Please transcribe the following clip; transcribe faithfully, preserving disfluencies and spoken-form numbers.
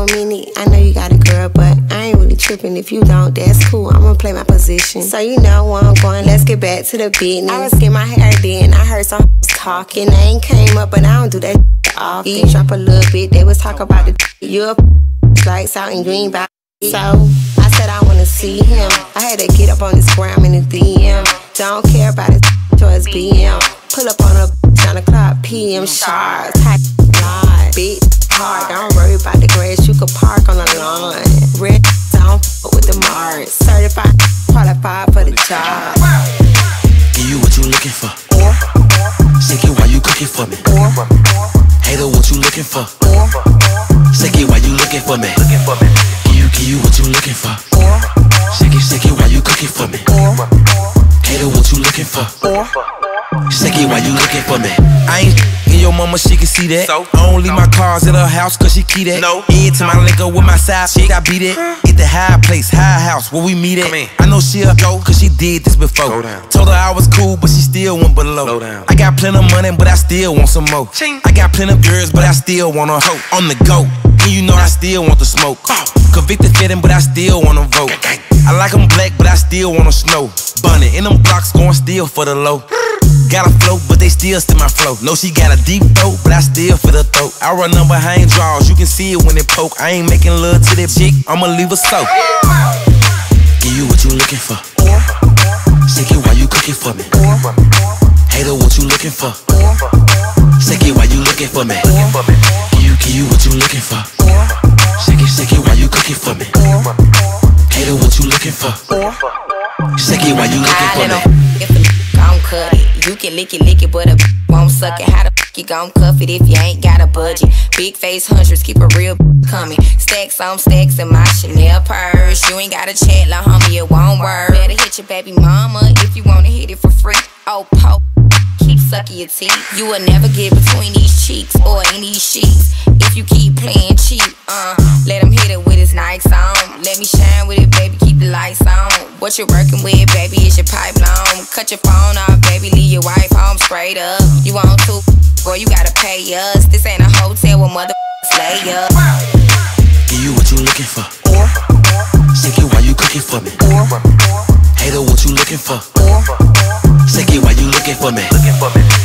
minute. I know you got a girl, but I ain't really tripping. If you don't, that's cool. I'm gonna play my position. So you know where I'm going. Let's get back to the business. I was getting my hair done. I heard some talking. I ain't came up, but I don't do that often. You drop a little bit. They was talking about the you up lights out in green by. So I said I wanna see him. I had to get up on this gram in the D M. Don't care about his choice B M. Pull up on a nine o'clock P M sharp. Type line, big hard. Don't worry about the grass. You could park on the lawn. Red, don't fuck with the Mars. Certified, qualified for the job. Give you what you looking for. Shake it while you cooking for me. Hater, what you looking for? Shake it while you looking for me. Give you, give you what you looking for. Shake it, shake it while you cooking for me. Hater, what you looking for? Shake it while you looking for me. I ain't in your mama, she can see that. So, I don't leave my cars at her house cause she key that. No. Into my liquor with my side chick, I beat it. At the high place, high house where we meet at. I know she'll go cause she did this before. Told her I was cool but she still went below. I got plenty of money but I still want some more. Ching. I got plenty of girls but I still want a hoe. On the go, and you know I still want the smoke. Convicted fitting but I still wanna vote. I like them black but I still wanna snow. Bunny in them blocks going still for the low. Got a float, but they still still my flow. No, she got a deep throat, but I still feel the throat. I run them behind draws, you can see it when they poke. I ain't making love to that chick, I'ma leave her so. Give you what you looking for. Shake it while you cooking for me. Hater, what you looking for? Shake it while you looking for me. Give you, give you what you looking for. Shake it, shake it while you cooking for me. Hater, what you looking for? Shake it while you looking for me. Gon' cut it, you can lick it, lick it, but a won't suck it. How the f you gon' cuff it if you ain't got a budget? Big face hundreds, keep a real coming. Stacks on stacks in my Chanel purse. You ain't got a chat, la homie, it won't work. Better hit your baby mama if you wanna hit it for free. Oh, po, keep sucking your teeth. You will never get between these cheeks or in these sheets if you keep playing cheap. Uh, let him hit it with his Nikes on. Let me shine with it, baby, keep the lights on. What you're working with, baby, is your pipeline. Cut your phone off, baby, leave your wife home straight up. You want to, boy, you gotta pay us. This ain't a hotel where motherfuckers lay up. Give you what you looking for. Shake it while you cooking for me. Hater, what you looking for? Shake it while you looking for me.